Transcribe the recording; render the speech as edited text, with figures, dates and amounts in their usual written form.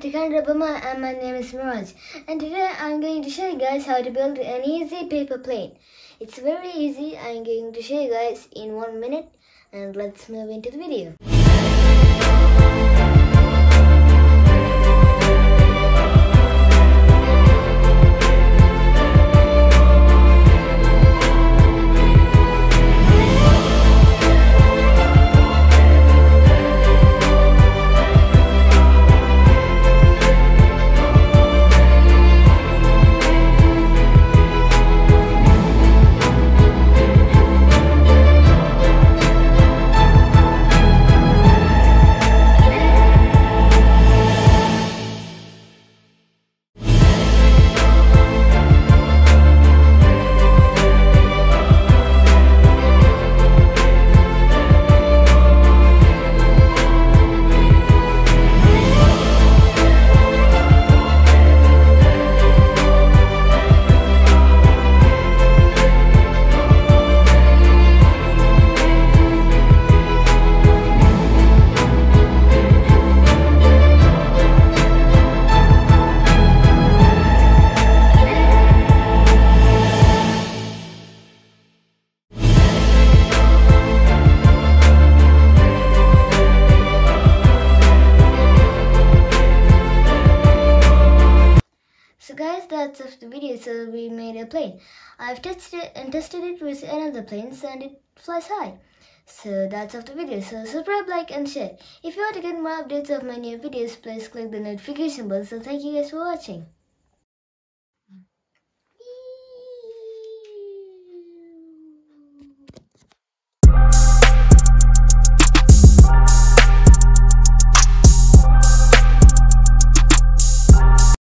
to Kandra Bama and my name is Miraj, and today I'm going to show you guys how to build an easy paper plane. It's very easy. I'm going to show you guys in 1 minute, and let's move into the video. So guys, that's of the video. So we made a plane. I've tested it with another planes and it flies high. So that's of the video. So subscribe, like and share. If you want to get more updates of my new videos, please click the notification bell. So thank you guys for watching.